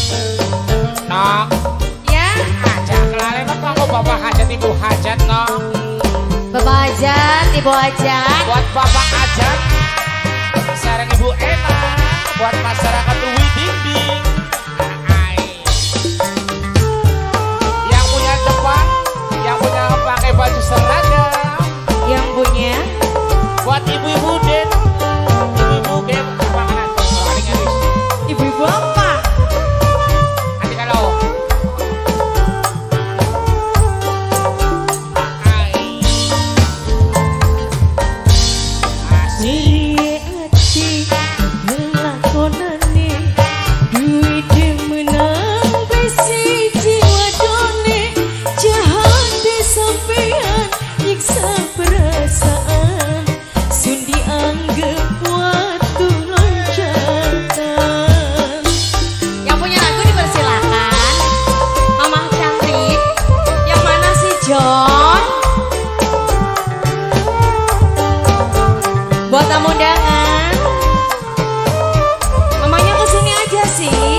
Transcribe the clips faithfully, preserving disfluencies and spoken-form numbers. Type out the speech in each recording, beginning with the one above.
Nok. Ya. Ajak kelalen apa bapak hajat ibu hajat nok. Bapak hajat, ibu hajat. Buat bapak hajat, sarang ibu enak. Buat masyarakat Widindi. Yang punya depan, yang punya pakai baju seragam. Yang punya. Buat ibu-ibu Den. Ibu-ibu Den makanan. Ibu-ibu apa? Nanti kalau Siri ati ngelakonane duit menang besi jiwa done jahat sampean nyiksa perasaan sun dianggap waktu loncatan. Yang punya lagu dipersilakan. Mama cantik. Yang mana sih John? Buat tamu undangan, mamanya kesini aja sih.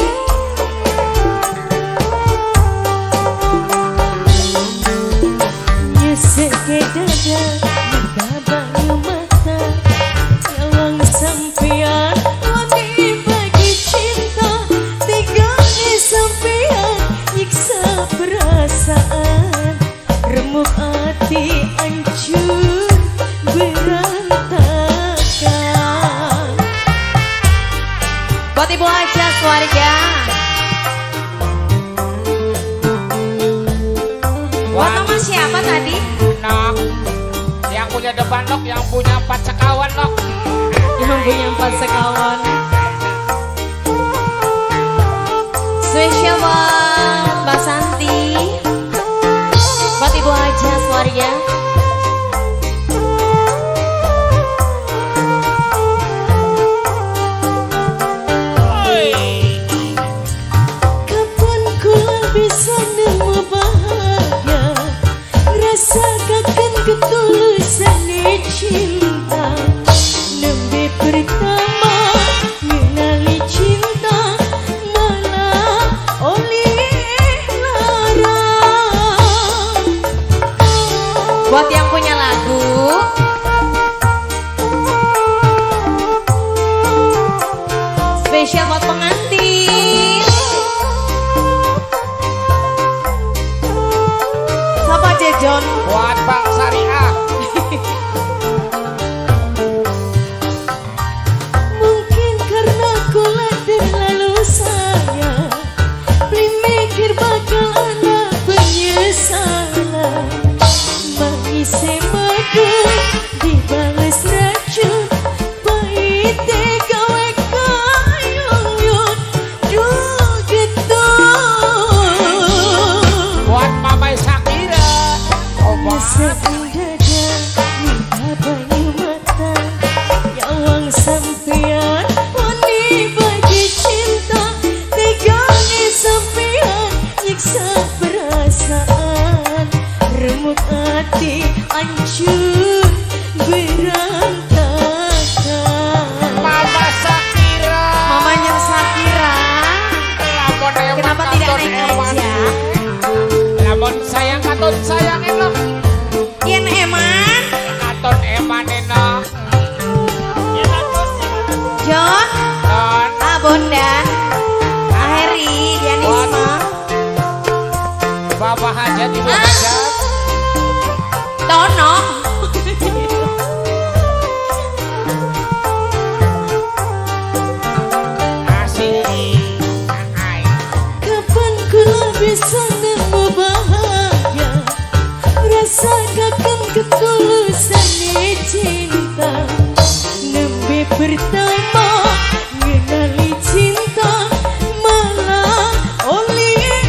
Nyesek ke dada, babanya mata, yang sampean wani bagi cinta, tegaknya sampean nyiksa perasaan, remuk hati hancur berantakan. Buat ibu aja keluarga. Buat nama siapa tadi? Nok. Yang punya depan nok, yang punya empat sekawan nok. Yang punya empat sekawan. Spesial buat Mbak Santi. Buat ibu aja keluarga. Bisa nemu bahagia, rasakan ketulusan cinta. Nembe pertama mengenali cinta, malah oleh larang. Buat yang punya lagu, spesial buat pengantin. John. Buat Bang Syariah. Mungkin karena kula terlalu sayang, belum mikir bakal ada penyesalan. Mengisi madu dibalas racun, pahit gawe kayong-yung duh gitu. Buat Mama Shakira. Sedang dada, babanya mata, yang sampean wani bagi cinta, tegaknya sampean nyiksa perasaan, remuk hati hancur berantakan. Mama Shakira. Mamanya Shakira. Kenapa tidak naik aja? Namun sayang katun sayang enak. Yen eman Katun eman enak. John Don. Ah Bondan Aheri Dianisma Bapak hajat ibu hajat. Tono Asik. kapan ku bisa nemu bahagia, rasakan ketulusan cinta. Nembe pertama mengenali cinta, malah oleh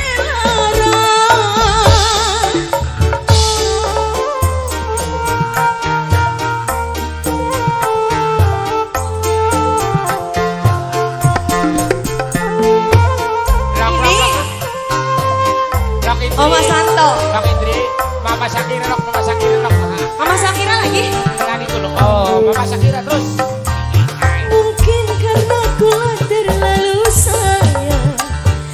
larang. Oma Santo, Bang Indri, Mama Shakira dok, Mama Shakira dok. Mama Shakira lagi. Nani dulu. Oh, Mama Shakira terus. Mungkin karena ku terlalu sayang,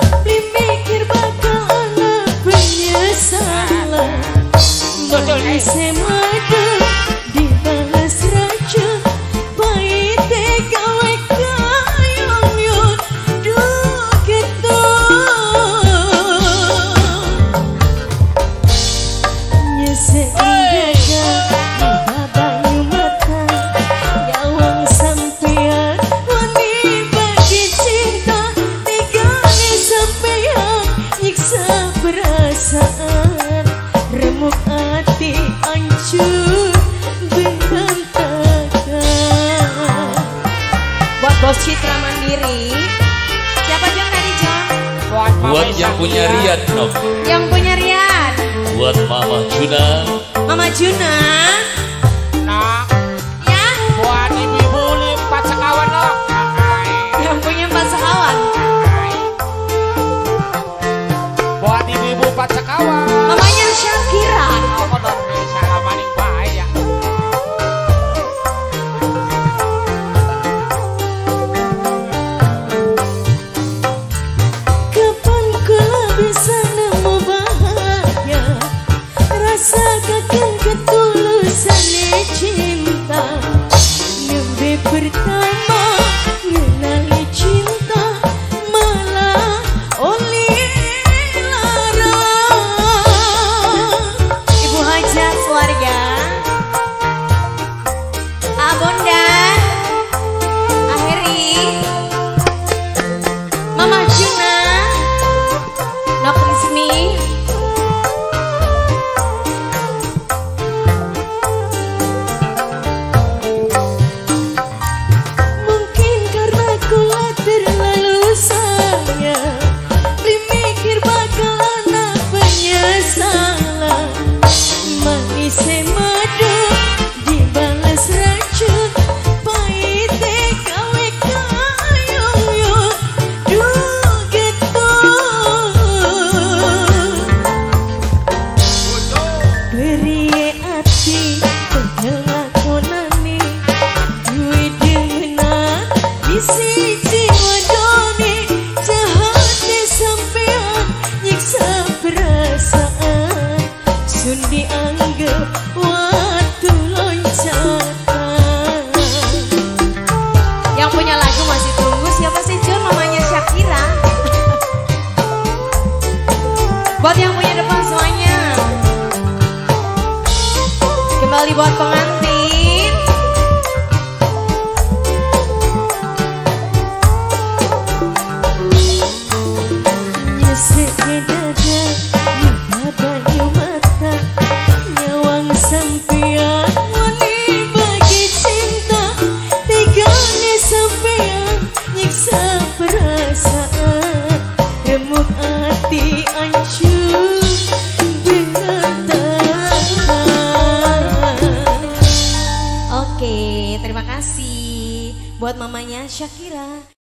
Buat yang punya Riyad, no. Yang punya Riyad. Buat Mama Juna. Mama Juna. Nah. Ya. Buat ibu-ibu empat sekawan, no. Yang punya empat sekawan. Buat ibu-ibu empat sekawan. Mamanya Syakira. Aku dong bisa maning baik ya. Kapan kula bisa nemu bahagia, rasa kakang ketulusan cinta. Nembe pertama ngenali cinta, malah oleh lara. Ibu hajat keluarga, Abondan, Aheri, Mama Juna, Nok Rizmi. Mungkin karena kula terlalu sayang, dimikir bakal anak penyesalan. Manis madu dibalas racun, pahite gawe kayuyut. Duh gitu. Beri hati tegel ngakonane, duwe dengenan di siji wadone. Jahatnya sampean nyiksa perasaan, sun dianggap waktu loncatan. Yang punya lagu masih tunggu siapa sih Jun? Mamanya Syakira. Buat yang punya depan semuanya. Kembali buat pengantin. Nyeseknya dada, nyata banyu mata, nyawang sampean wani bagi cinta. Tiganya sampean nyiksa perasaan, remuk hati hancur berantakan. Oke, terima kasih buat mamanya Syakira.